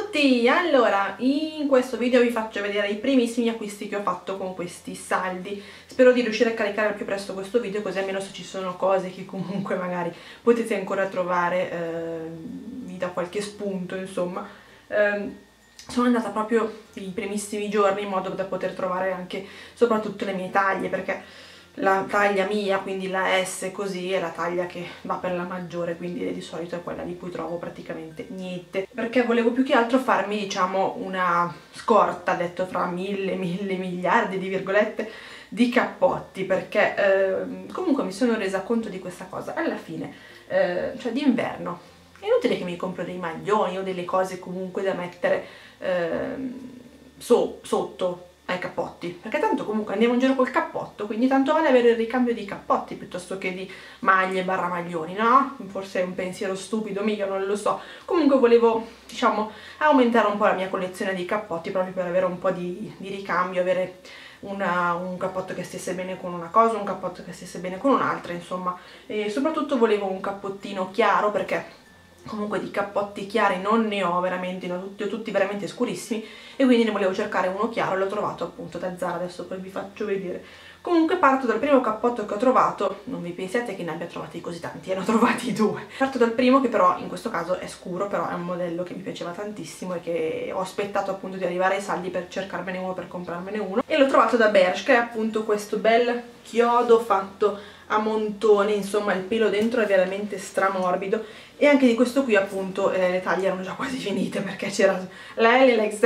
tutti! Allora, in questo video vi faccio vedere i primissimi acquisti che ho fatto con questi saldi. Spero di riuscire a caricare al più presto questo video, così almeno se ci sono cose che comunque magari potete ancora trovare, vi dà qualche spunto, insomma. Sono andata proprio i primissimi giorni in modo da poter trovare anche soprattutto le mie taglie, perché la taglia mia, quindi la S così, è la taglia che va per la maggiore, quindi di solito è quella di cui trovo praticamente niente, perché volevo più che altro farmi, diciamo, una scorta, detto fra mille miliardi di virgolette, di cappotti, perché comunque mi sono resa conto di questa cosa alla fine, cioè d'inverno è inutile che mi compro dei maglioni o delle cose comunque da mettere sotto ai cappotti, perché tanto comunque andiamo in giro col cappotto, quindi tanto vale avere il ricambio di cappotti piuttosto che di maglie barra maglioni, no? Forse è un pensiero stupido mio, non lo so. Comunque volevo, diciamo, aumentare un po' la mia collezione di cappotti proprio per avere un po' di ricambio, avere un cappotto che stesse bene con una cosa, un cappotto che stesse bene con un'altra, insomma. E soprattutto volevo un cappottino chiaro, perché comunque di cappotti chiari non ne ho veramente, ne ho tutti veramente scurissimi, e quindi ne volevo cercare uno chiaro e l'ho trovato appunto da Zara. Adesso poi vi faccio vedere. Comunque parto dal primo cappotto che ho trovato, non vi pensiate che ne abbia trovati così tanti, ne ho trovati due. Parto dal primo, che però in questo caso è scuro, però è un modello che mi piaceva tantissimo e che ho aspettato appunto di arrivare ai saldi per cercarmene uno, per comprarmene uno, e l'ho trovato da Bershka. È appunto questo bel chiodo fatto a montone, insomma il pelo dentro è veramente stramorbido, e anche di questo qui appunto le taglie erano già quasi finite, perché c'era la L, la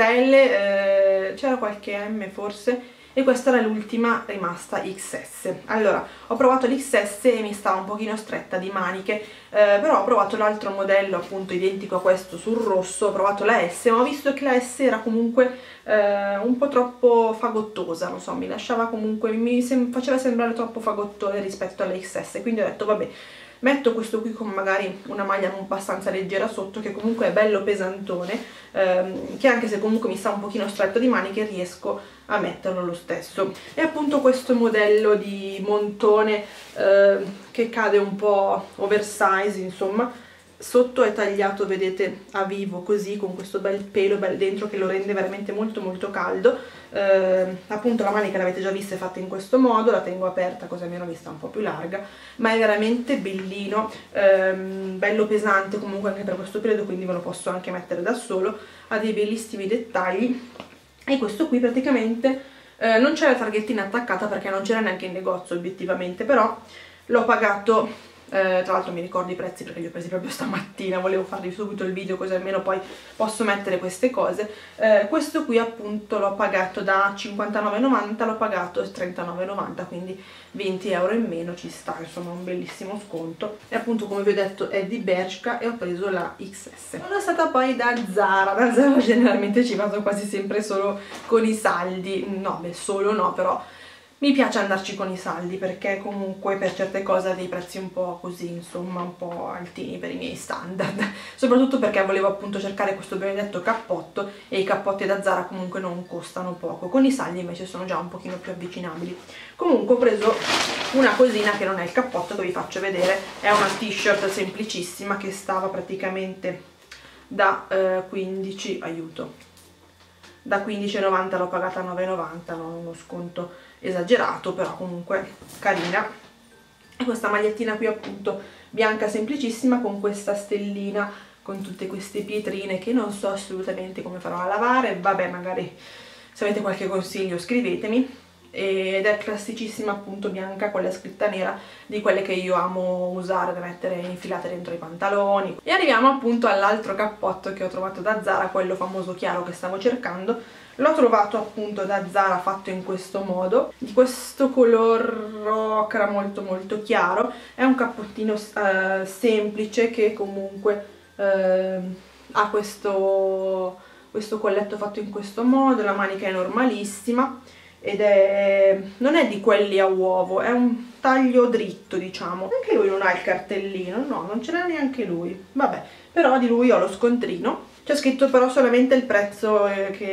XL, c'era qualche M forse, e questa era l'ultima rimasta XS. Allora, ho provato l'XS e mi stava un pochino stretta di maniche, però ho provato l'altro modello appunto identico a questo sul rosso, ho provato la S, ma ho visto che la S era comunque un po' troppo fagottosa, non so, mi lasciava comunque, faceva sembrare troppo fagottone rispetto alla XS, quindi ho detto vabbè, metto questo qui con magari una maglia abbastanza leggera sotto, che comunque è bello pesantone, che anche se comunque mi sta un pochino stretto di maniche riesco a metterlo lo stesso. E appunto questo modello di montone che cade un po' oversize, insomma, sotto è tagliato, vedete, a vivo così, con questo bel pelo bel dentro che lo rende veramente molto caldo. Appunto la manica l'avete già vista, è fatta in questo modo, la tengo aperta così almeno mi sta un po' più larga, ma è veramente bellino, bello pesante comunque anche per questo periodo, quindi ve lo posso anche mettere da solo, ha dei bellissimi dettagli. E questo qui praticamente non c'è la targhettina attaccata perché non c'era neanche in negozio obiettivamente, però l'ho pagato, tra l'altro mi ricordo i prezzi perché li ho presi proprio stamattina, volevo farvi subito il video così almeno poi posso mettere queste cose. Questo qui appunto l'ho pagato da 59,90, l'ho pagato 39,90, quindi 20 euro in meno, ci sta, insomma un bellissimo sconto. E appunto, come vi ho detto, è di Bershka e ho preso la XS. Sono stata poi da Zara generalmente ci vado quasi sempre solo con i saldi, no beh solo no, però mi piace andarci con i saldi perché comunque per certe cose ha dei prezzi un po' così, insomma, un po' altini per i miei standard. Soprattutto perché volevo appunto cercare questo benedetto cappotto, e i cappotti da Zara comunque non costano poco. Con i saldi invece sono già un pochino più avvicinabili. Comunque ho preso una cosina che non è il cappotto, che vi faccio vedere. È una t-shirt semplicissima che stava praticamente da 15, aiuto, da 15,90, l'ho pagata a 9,90, non uno sconto esagerato, però comunque carina. E questa magliettina qui appunto bianca semplicissima con questa stellina con tutte queste pietrine che non so assolutamente come farò a lavare, vabbè, magari se avete qualche consiglio scrivetemi. Ed è classicissima appunto bianca con la scritta nera, di quelle che io amo usare da mettere infilate dentro i pantaloni. E arriviamo appunto all'altro cappotto che ho trovato da Zara, quello famoso chiaro che stavo cercando. L'ho trovato appunto da Zara fatto in questo modo, di questo color ocra molto chiaro. È un cappottino semplice che comunque ha questo colletto fatto in questo modo, la manica è normalissima ed non è di quelli a uovo, è un taglio dritto, diciamo. Anche lui non ha il cartellino, no, non ce l'ha neanche lui, vabbè, però di lui ho lo scontrino. C'è scritto però solamente il prezzo,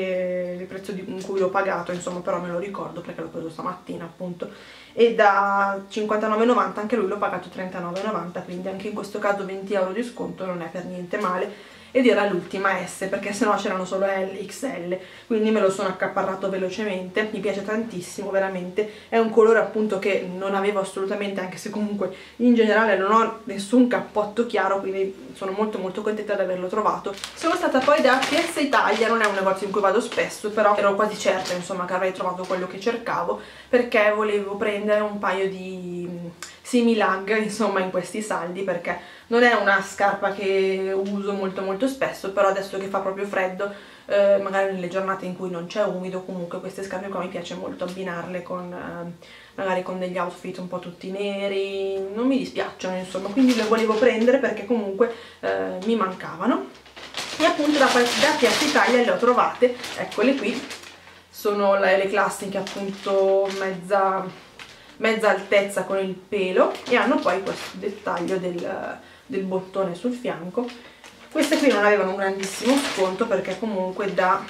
in cui l'ho pagato, insomma, però me lo ricordo perché l'ho preso stamattina appunto, e da 59,90 anche lui l'ho pagato 39,90, quindi anche in questo caso 20 euro di sconto non è per niente male. ed era l'ultima S, perché sennò c'erano solo L, XL, quindi me lo sono accaparrato velocemente. Mi piace tantissimo, veramente, è un colore appunto che non avevo assolutamente, anche se comunque in generale non ho nessun cappotto chiaro, quindi sono molto molto contenta di averlo trovato. Sono stata poi da Piazza Italia, non è un negozio in cui vado spesso, però ero quasi certa insomma che avrei trovato quello che cercavo, perché volevo prendere un paio di similag insomma in questi saldi, perché non è una scarpa che uso molto molto spesso, però adesso che fa proprio freddo, magari nelle giornate in cui non c'è umido, comunque queste scarpe qua mi piace molto abbinarle con magari con degli outfit un po' tutti neri, non mi dispiacciono insomma, quindi le volevo prendere perché comunque mi mancavano. E appunto da Piazza Italia le ho trovate, eccole qui, sono le classiche appunto mezza altezza con il pelo, e hanno poi questo dettaglio del bottone sul fianco. Queste qui non avevano un grandissimo sconto, perché comunque da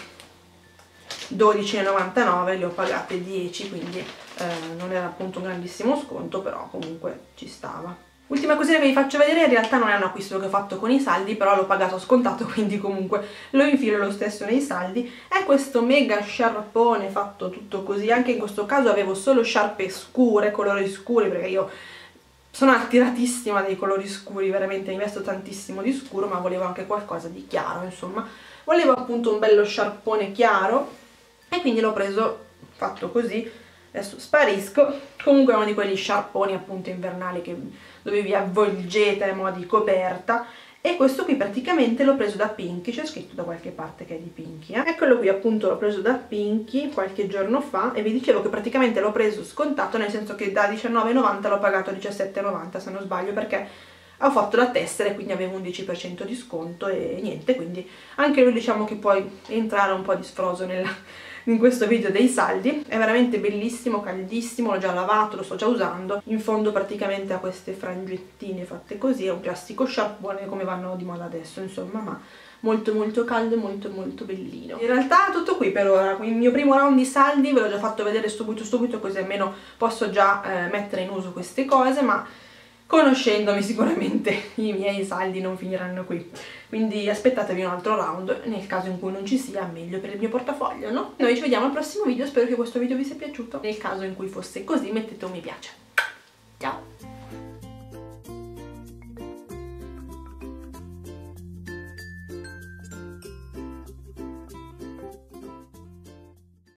12,99 le ho pagate 10, quindi non era appunto un grandissimo sconto, però comunque ci stava. Ultima cosina che vi faccio vedere, in realtà non è un acquisto che ho fatto con i saldi, però l'ho pagato scontato, quindi comunque lo infilo lo stesso nei saldi. È questo mega sciarpone fatto tutto così, anche in questo caso avevo solo sciarpe scure, colori scuri, perché io sono attiratissima dei colori scuri, veramente mi vesto tantissimo di scuro, ma volevo anche qualcosa di chiaro, insomma. Volevo appunto un bello sciarpone chiaro, e quindi l'ho preso fatto così. Adesso sparisco. Comunque è uno di quegli sciarponi appunto invernali dove vi avvolgete a mo' di coperta, e questo qui praticamente l'ho preso da Pinky, c'è scritto da qualche parte che è di Pinky, Eccolo qui, appunto l'ho preso da Pinky qualche giorno fa, e vi dicevo che praticamente l'ho preso scontato, nel senso che da 19,90 l'ho pagato 17,90 se non sbaglio, perché ho fatto la tessera e quindi avevo un 10% di sconto e niente, quindi anche lui diciamo che puoi entrare un po' di sfroso in questo video dei saldi. È veramente bellissimo, caldissimo, l'ho già lavato, lo sto già usando. In fondo praticamente ha queste frangettine fatte così, è un classico sciarpone come vanno di moda adesso insomma, ma molto molto caldo e molto molto bellino. In realtà tutto qui per ora, il mio primo round di saldi ve l'ho già fatto vedere subito, così almeno posso già mettere in uso queste cose, ma conoscendomi sicuramente i miei saldi non finiranno qui, quindi aspettatevi un altro round, nel caso in cui non ci sia meglio per il mio portafoglio, no? Noi ci vediamo al prossimo video, spero che questo video vi sia piaciuto, nel caso in cui fosse così mettete un mi piace.